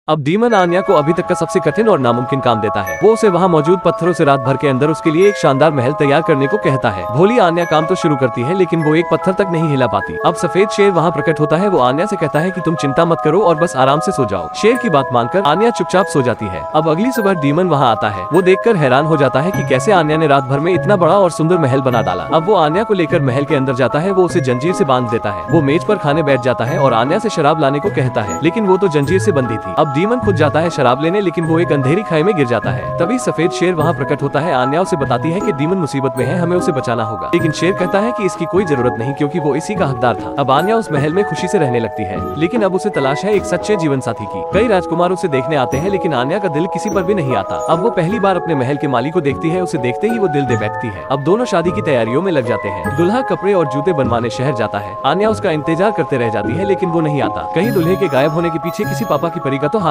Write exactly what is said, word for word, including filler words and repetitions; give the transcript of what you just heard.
अब डीमन आन्या को अभी तक का सबसे कठिन और नामुमकिन काम देता है। वो उसे वहाँ मौजूद पत्थरों से रात भर के अंदर उसके लिए एक शानदार महल तैयार करने को कहता है। भोली आन्या काम तो शुरू करती है लेकिन वो एक पत्थर तक नहीं हिला पाती। अब सफेद शेर वहाँ प्रकट होता है। वो आन्या से कहता है कि तुम चिंता मत करो और बस आराम से सो जाओ। शेर की बात मानकर आन्या चुपचाप सो जाती है। अब अगली सुबह डीमन वहाँ आता है। वो देखकर हैरान हो जाता है कि कैसे आन्या ने रात भर में इतना बड़ा और सुंदर महल बना डाला। अब वो आन्या को लेकर महल के अंदर जाता है। वो उसे जंजीर से बांध देता है। वो मेज पर खाने बैठ जाता है और आन्या से शराब लाने को कहता है लेकिन वो तो जंजीर से बंधी थी। अब डीमन खुद जाता है शराब लेने लेकिन वो एक अंधेरी खाई में गिर जाता है। तभी सफेद शेर वहाँ प्रकट होता है। आन्या उसे बताती है कि डीमन मुसीबत में है, हमें उसे बचाना होगा। लेकिन शेर कहता है कि इसकी कोई जरूरत नहीं क्योंकि वो इसी का हकदार था। अब आन्या उस महल में खुशी से रहने लगती है लेकिन अब उसे तलाश है एक सच्चे जीवन साथी की। कई राजकुमार उसे देखने आते हैं लेकिन आन्या का दिल किसी पर भी नहीं आता। अब वो पहली बार अपने महल के माली को देखती है। उसे देखते ही वो दिल दे बैठती है। अब दोनों शादी की तैयारियों में लग जाते हैं। दुल्हा कपड़े और जूते बनवाने शहर जाता है। आन्या उसका इंतजार करते रह जाती है लेकिन वो नहीं आता। कहीं दुल्हे के गायब होने के पीछे किसी पापा की परी का तो हाथ